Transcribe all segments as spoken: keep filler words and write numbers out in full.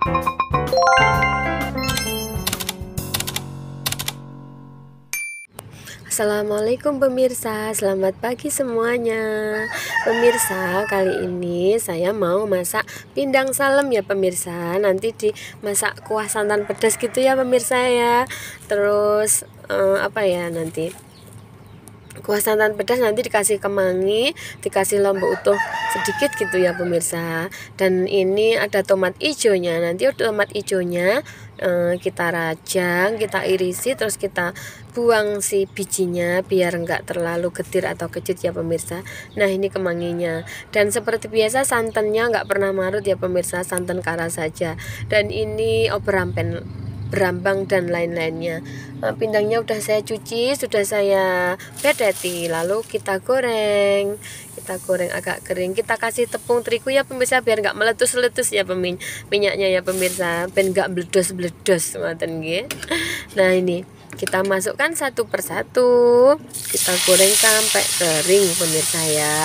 Assalamualaikum pemirsa, selamat pagi semuanya. Pemirsa, kali ini saya mau masak pindang salem ya pemirsa. Nanti dimasak kuah santan pedas gitu ya pemirsa ya. Terus eh, apa ya nanti kuah santan pedas nanti dikasih kemangi, dikasih lombok utuh sedikit gitu ya pemirsa. Dan ini ada tomat hijaunya. Nanti tomat hijaunya eh, kita rajang, kita irisi, terus kita buang si bijinya biar enggak terlalu getir atau kecut ya pemirsa. Nah ini kemanginya. Dan seperti biasa santannya enggak pernah marut ya pemirsa, santan kara saja. Dan ini oberampen, berambang dan lain-lainnya. Pindangnya udah saya cuci, sudah saya bedeti, lalu kita goreng. Kita goreng agak kering, kita kasih tepung terigu ya pemirsa biar nggak meletus-letus ya pemin minyaknya ya pemirsa, biar nggak bledos-bledos ngoten nggih. Nah ini kita masukkan satu persatu, kita goreng sampai kering pemirsa ya.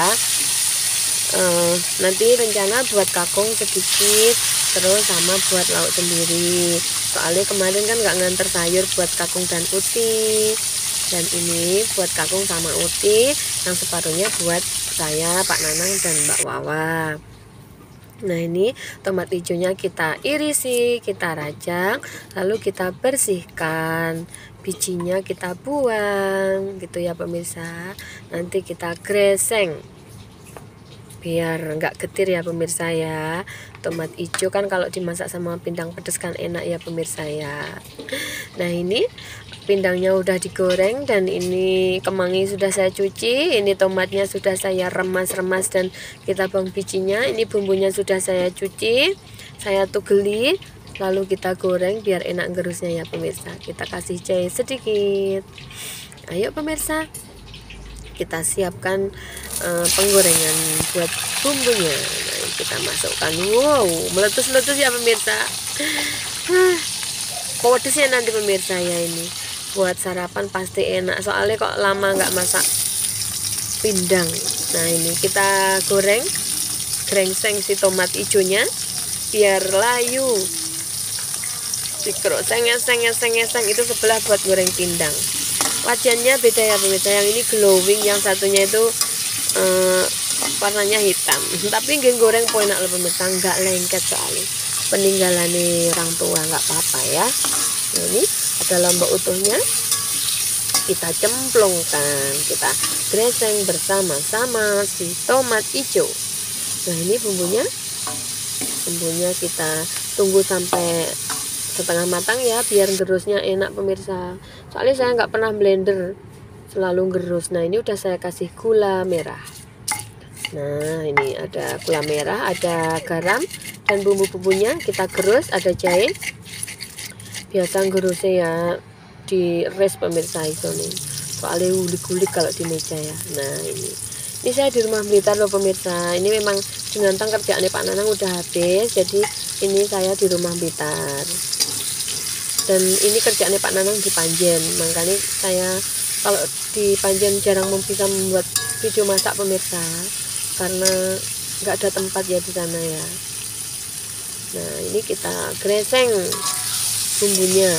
Uh, nanti rencana buat kakung sedikit, terus sama buat lauk sendiri. Soalnya kemarin kan nggak nganter sayur buat kakung dan Uti, dan ini buat kakung sama Uti, yang separuhnya buat saya, Pak Nanang dan Mbak Wawa. Nah ini tomat hijaunya kita irisi, kita rajang, lalu kita bersihkan, bijinya kita buang gitu ya pemirsa. Nanti kita greseng biar nggak getir ya pemirsa ya. Tomat hijau kan kalau dimasak sama pindang pedas kan enak ya pemirsa ya. Nah ini pindangnya udah digoreng, dan ini kemangi sudah saya cuci, ini tomatnya sudah saya remas-remas dan kita buang bijinya. Ini bumbunya sudah saya cuci, saya tugeli, lalu kita goreng biar enak gerusnya ya pemirsa. Kita kasih jahe sedikit. Ayo pemirsa, kita siapkan uh, penggorengan buat bumbunya. Nah, kita masukkan. Wow, meletus-letus ya pemirsa. Huh, pedesnya nanti pemirsa ya, ini buat sarapan pasti enak. Soalnya kok lama nggak masak pindang. Nah ini kita goreng, grengseng si tomat hijaunya biar layu. Dikeroseng, ngeseng, ngeseng, ngeseng, itu sebelah buat goreng pindang. Wajannya beda ya pemirsa, yang ini glowing, yang satunya itu uh, warnanya hitam. Tapi nggak goreng enak loh pemirsa, nggak lengket soalnya peninggalan nih orang tua, nggak apa-apa ya. Nah, ini ada lombok utuhnya, kita cemplungkan, kita greseng bersama-sama si tomat hijau. Nah ini bumbunya, bumbunya kita tunggu sampai setengah matang ya biar gerusnya enak pemirsa. Soalnya saya nggak pernah blender, selalu gerus. Nah ini udah saya kasih gula merah. Nah ini ada gula merah, ada garam, dan bumbu-bumbunya kita gerus, ada jahe. Biasa gerusnya ya di res pemirsa itu nih, soalnya gulik-gulik kalau di meja ya. Nah ini ini saya di rumah Blitar loh pemirsa. Ini memang dengan kerjaannya Pak Nanang udah habis, jadi ini saya di rumah Blitar. Dan ini kerjaannya Pak Nanang di Panjen, makanya saya kalau di Panjen jarang bisa membuat video masak pemirsa, karena nggak ada tempat ya di sana ya. Nah ini kita greseng bumbunya,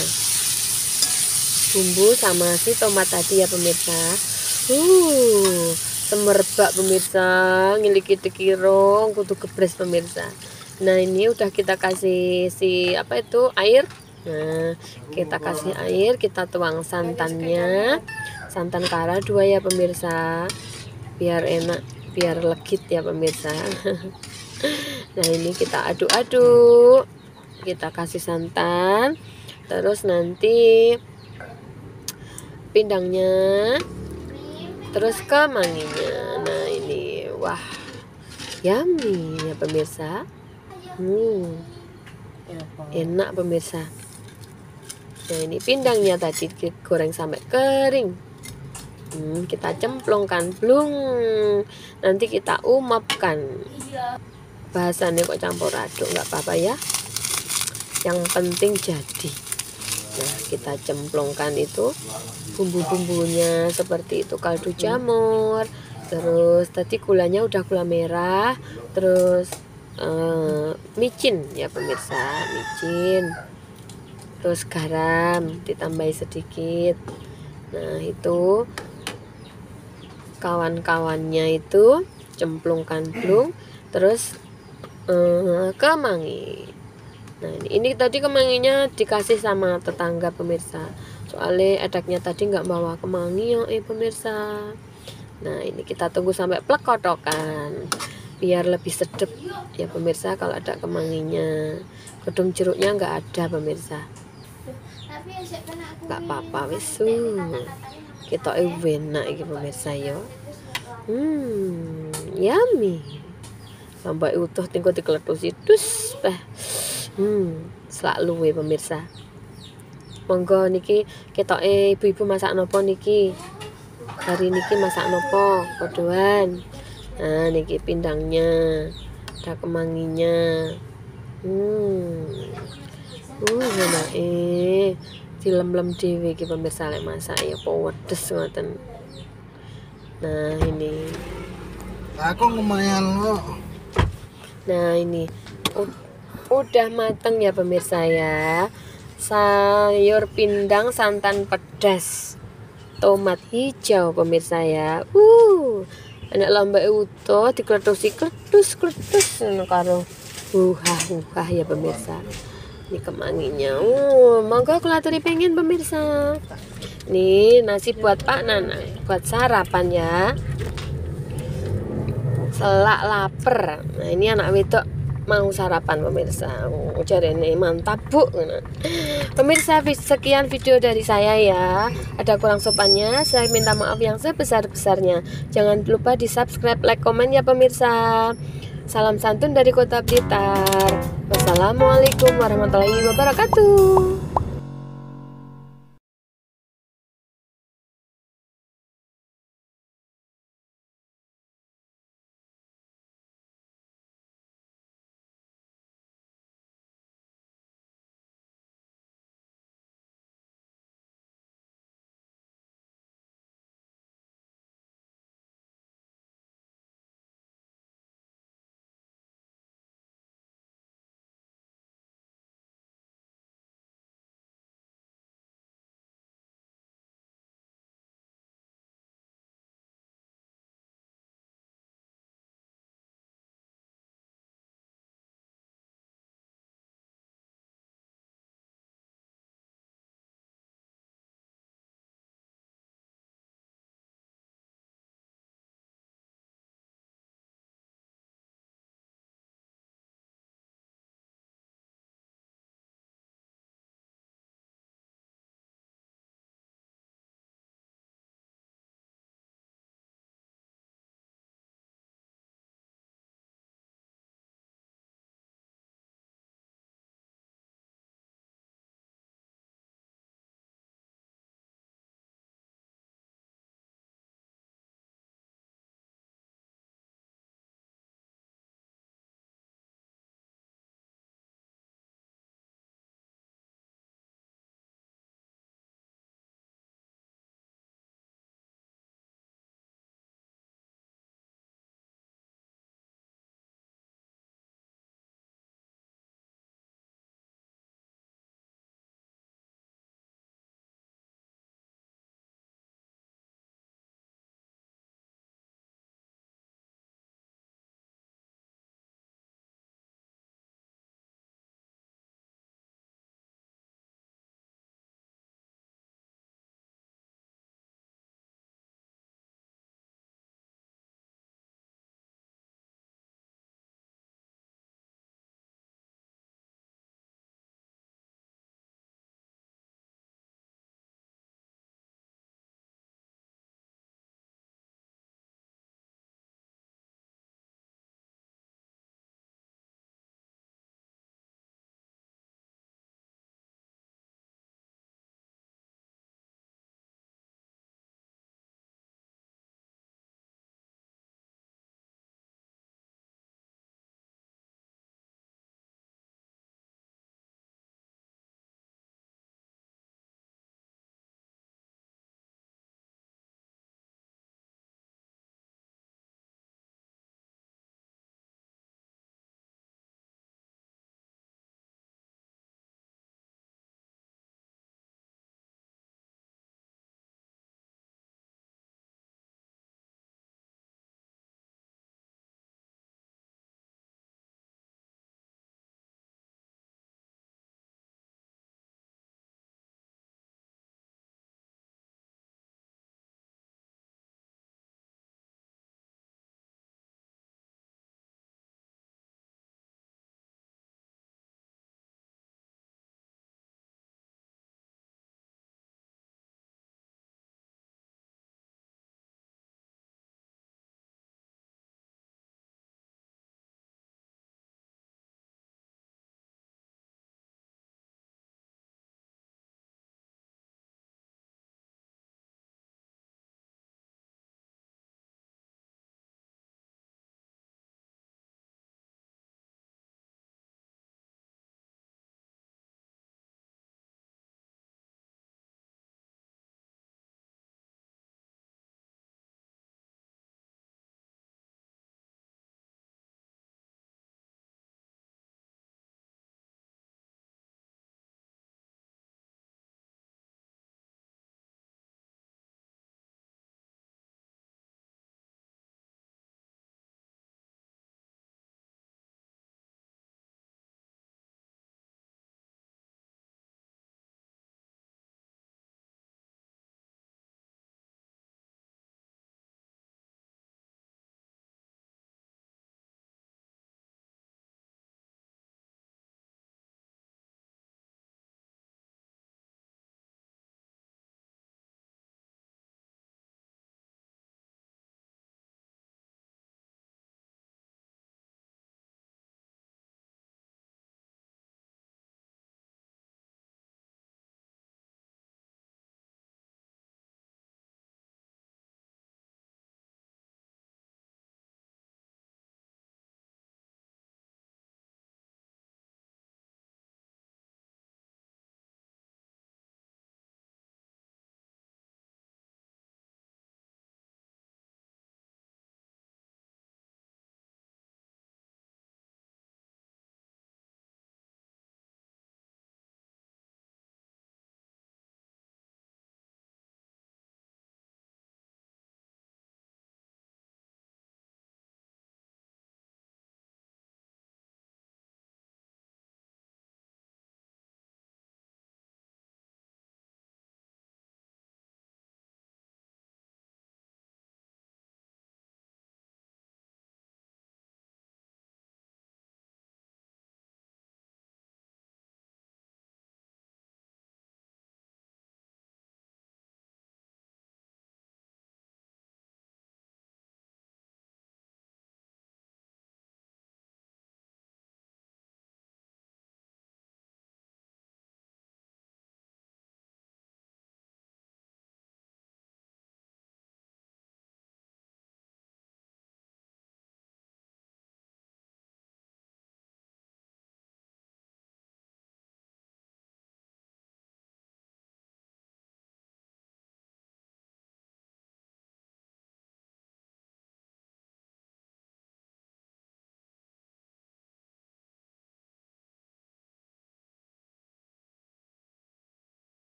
bumbu sama si tomat tadi ya pemirsa. Uh, semerbak pemirsa, ngiliki tekirong kudu kebres pemirsa. Nah ini udah kita kasih si apa itu air. Nah kita kasih air, kita tuang santannya, santan kara dua ya pemirsa, biar enak, biar legit ya pemirsa. Nah ini kita aduk-aduk, kita kasih santan, terus nanti pindangnya, terus kemanginya. Nah ini wah yummy ya pemirsa. Hmm, enak pemirsa. Nah ini pindangnya tadi digoreng sampai kering. Hmm, kita cemplungkan, blung. Nanti kita umapkan. Bahasannya kok campur aduk, nggak apa-apa ya. Yang penting jadi. Nah kita cemplungkan itu bumbu-bumbunya seperti itu, kaldu jamur, terus tadi gulanya udah gula merah, terus uh, micin ya pemirsa, micin, terus garam ditambahi sedikit. Nah itu kawan-kawannya itu cemplungkan blung, terus uh, kemangi. Nah ini, ini tadi kemanginya dikasih sama tetangga pemirsa, soalnya edaknya tadi nggak bawa kemangi ya eh pemirsa. Nah ini kita tunggu sampai plek kotokan biar lebih sedap ya pemirsa kalau ada kemanginya. Gedung jeruknya nggak ada pemirsa, nggak apa-apa wis. Kita enak iki pemirsa yo. Hmm, yummy. Sampai utuh tinggal dikeletusi dus teh. Hmm, selalu we pemirsa. Monggo niki ketoke ibu-ibu masak nopo niki. Hari niki masak nopo podoan. Nah niki pindangnya, ada kemanginya. Hmm, uh enak eh, dilem-lem dhewe iki pemirsa lek masak ya pedes ngoten. Nah ini. Aku lumayan lo. Nah ini udah mateng ya pemirsa ya. Sayur pindang santan pedas, tomat hijau pemirsa ya. Uh, anak lambai utuh dikletusi kletus-kletus karo uhah-uhah ya pemirsa. Ini kemanginya. Uh, monggo kula aturi pengen pemirsa. Nih nasi buat Pak Nana, buat sarapan ya. Selak lapar. Nah ini anak wedok mau sarapan pemirsa. Oh, jarene mantap bu. Pemirsa sekian video dari saya ya. Ada kurang sopannya, saya minta maaf yang sebesar-besarnya. Jangan lupa di subscribe, like, komen ya pemirsa. Salam santun dari Kota Blitar. Wassalamualaikum warahmatullahi wabarakatuh.